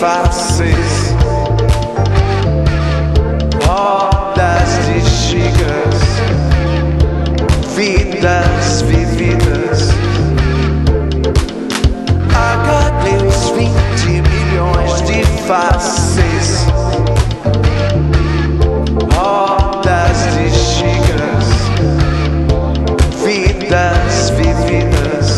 faces, rodas de gigas, vidas vividas. HD os 20 milhões de faces, rodas de gigas, vidas vividas.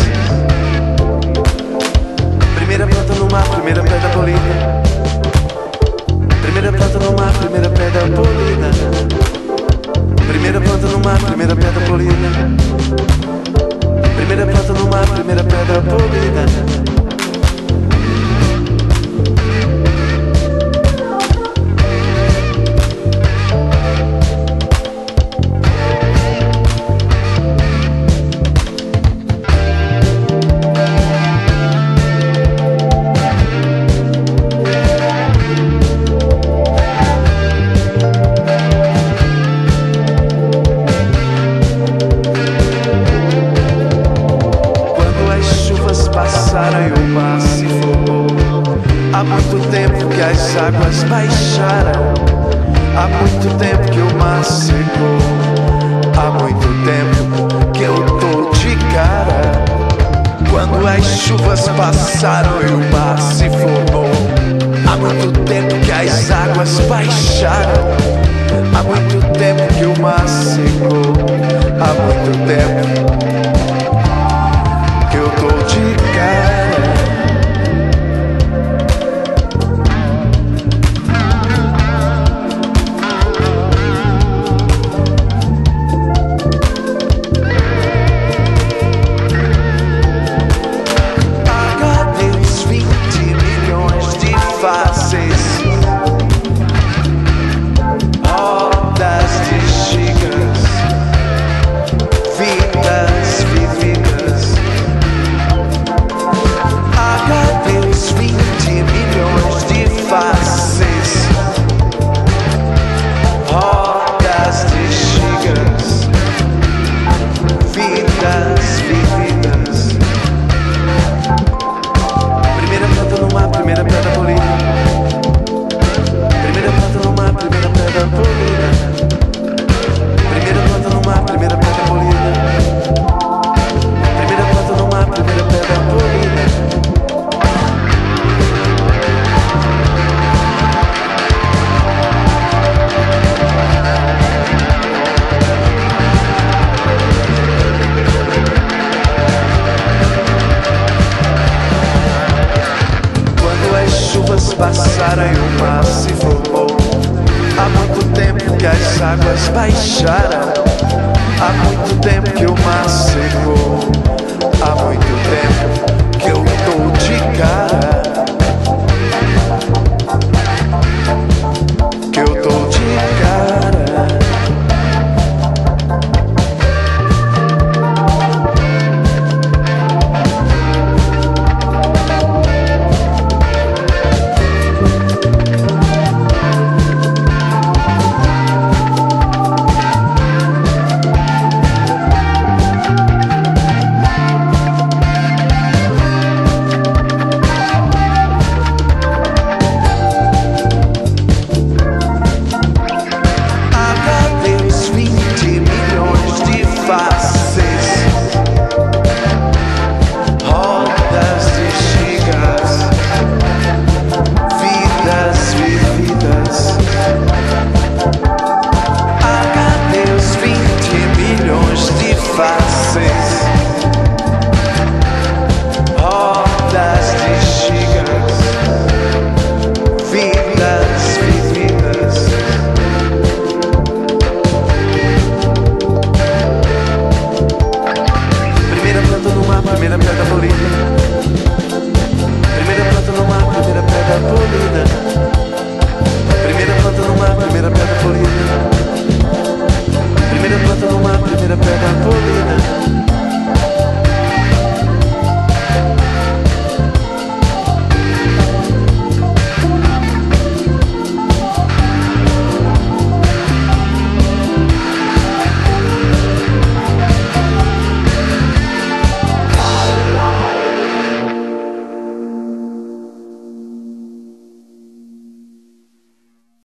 Primeira planta no mar, primeira pedra polida. Primeira planta no mar, primeira pedra polida. Primeira planta no mar, primeira pedra polida. Primeira planta no mar, primeira pedra polida. Passaram e o mar se formou. Há muito tempo que as águas baixaram. Há muito tempo que o mar secou. Há muito tempo que eu tô de cara. Quando as chuvas passaram e o mar se formou. Há muito tempo que as águas baixaram. Há muito tempo que o mar secou. Há muito tempo que eu tô de cara. HD os 20 milhões de faces, rodas de gigas, vidas vividas. HD os 20 milhões de faces, rodas de gigas, vidas vividas. Primeira planta no mar, primeira pedra polida. Primeira planta no mar, primeira pedra polida. Primeira planta no mar, primeira pedra polida. Primeira planta no mar, primeira pedra polida. Quando as chuvas passaram e o mar se formou. Há muito tempo que as águas baixaram.